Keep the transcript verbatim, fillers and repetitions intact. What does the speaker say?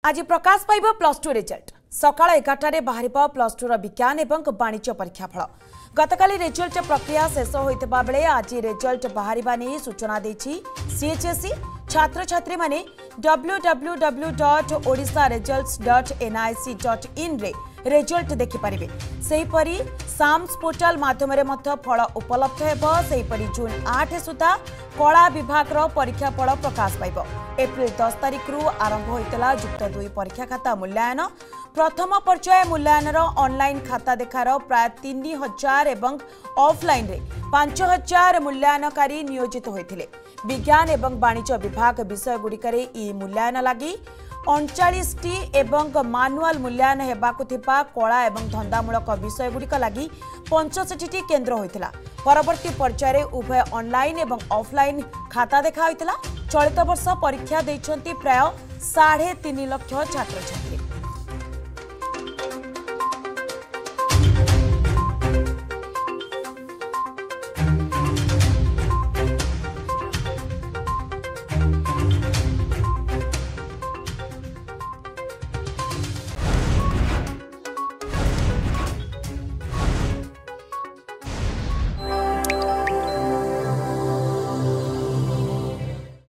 आज प्रकाश पाइब plus two result सकाळ एगारटे बाहर प्लस टू विज्ञान एवं वाणिज्य परीक्षा फल गतकाली रिजल्ट प्रक्रिया शेष होता बेले आज रिजल्ट बाहर नहीं सूचना देछि सीएचएसई छात्र छात्री माने W W W dot Odisha results dot NIC dot in रे रिजल्ट देखिपारे सेहीपरि साम्स पोर्टाल माध्यम फल उपलब्ध हेबो। सेहीपरि जून आठ सुधा कला विभाग परीक्षा फल प्रकाश पाइब। एप्रिल दस तारिख रु आरंभ होइतला युक्त दुई परीक्षा खाता मूल्यांकन। प्रथम पर्याय मूल्यांकन ऑनलाइन खाता देखार प्राय तीन हजार एवं ऑफलाइन रे पांच हजार मूल्यांकनकारी नियोजित होइथिले। विज्ञान एवं वाणिज्य विभाग विषय गुड़िकर ई मूल्यांकन लगी अड़चाश टी एवं मानुआल मूल्यांकन हेबाकु थिबा कला एवं धंदामूलक विषय गुड़िक लगी पंचषठी टी केन्द्र होइतिला। परवर्ती पर्याय उभय ऑनलाइन एवं ऑफलाइन खाता देखा होइतिला। चलित वर्ष परीक्षा दैछंती प्राय साढ़े तीन लाख छात्र छात्री।